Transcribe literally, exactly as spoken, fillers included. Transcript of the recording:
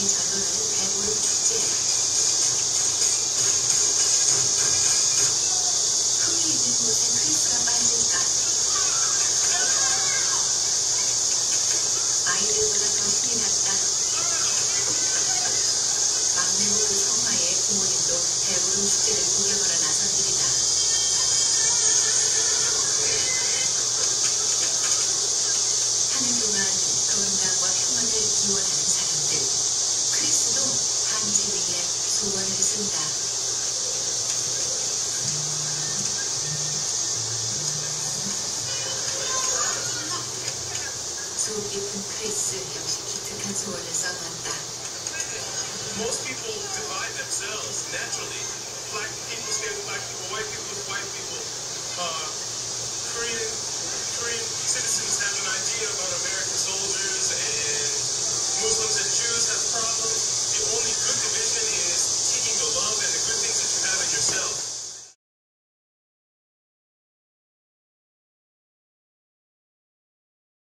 전도라는 배부른 축제. 흥이 있는 곳엔 크리스가 빠질까? 아이들보다 더 힘이 났다. 막내 모두 성화의 부모님도 배부른 축제를 구경하러 나선 일이다. 한 해 동안 건강과 평안을 기원하는 사람들. 크리스도 반지 위에 소원을 쓴다. 속 깊은 크리스 역시 기특한 소원을 써놨다. Most people divide themselves